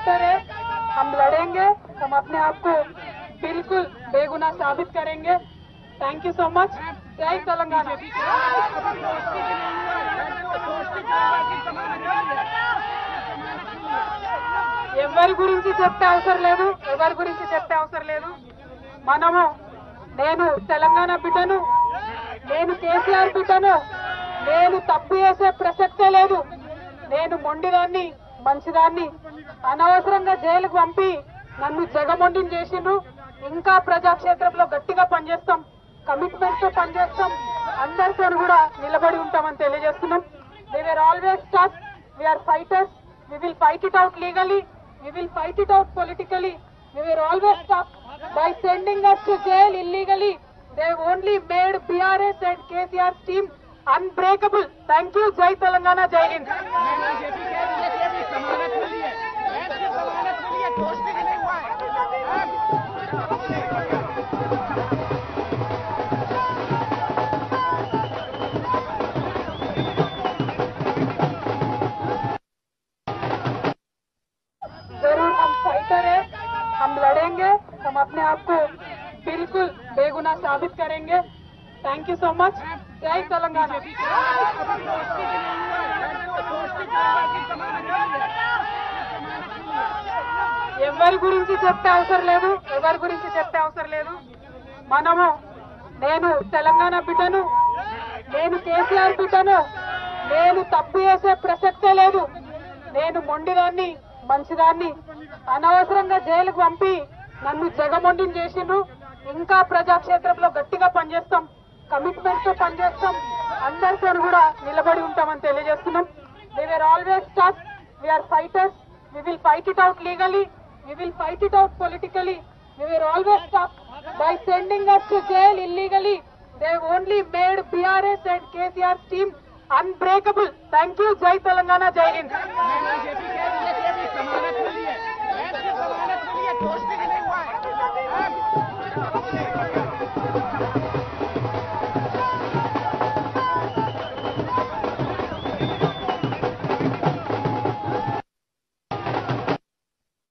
Fighter है, हम लड़ेंगे, हम अपने आप को बिल्कुल बेगुनाह साबित करेंगे। Thank you so much. जय तेलंगाना। ఎవరి గురించి చెప్పే అవసరం లేదు, మనము నేను తెలంగాణ బిడ్డను, నేను కేసీఆర్ బిడ్డను, నేను తప్పు చేసే ప్రసక్తే లేదు. నేను మొండిదాన్ని, మంచిదాన్ని, అనవసరంగా జైలుకు పంపి నన్ను జగమొండిని చేసిండ్రు. ఇంకా ప్రజాక్షేత్రంలో గట్టిగా పనిచేస్తాం, కమిట్మెంట్ తో పనిచేస్తాం, అందరితో కూడా నిలబడి ఉంటామని తెలియజేస్తున్నాం. We were always tough, we are fighters, we will fight it out legally, we will fight it out politically. We were always tough. By sending us to jail illegally, they only made BRS and KCR's team unbreakable. Thank you. Jai Telangana, Jai Hind. जरूर हम fighter है, हम लड़ेंगे, हम अपने आप को बिल्कुल बेगुनाह साबित करेंगे। Thank you so much. जय तेलंगाना। ఎవరి గురించి చెప్పే అవసరం లేదు, మనము నేను తెలంగాణ బిడ్డను, నేను కేసీఆర్ బిడ్డను, నేను తప్పు చేసే ప్రసక్తే లేదు. నేను మొండిదాన్ని, మంచిదాన్ని, అనవసరంగా జైలుకు పంపి నన్ను జగమొండిని చేసిండ్రు. ఇంకా ప్రజాక్షేత్రంలో గట్టిగా పనిచేస్తాం, కమిట్మెంట్ తో పనిచేస్తాం, అందరితో కూడా నిలబడి ఉంటామని తెలియజేస్తున్నాం. We were always tough, we are fighters, we will fight it out legally, we will fight it out politically. We were always tough. By sending us to jail illegally, they only made BRS and KCR's team unbreakable. Thank you. Jai Telangana, Jai Hind.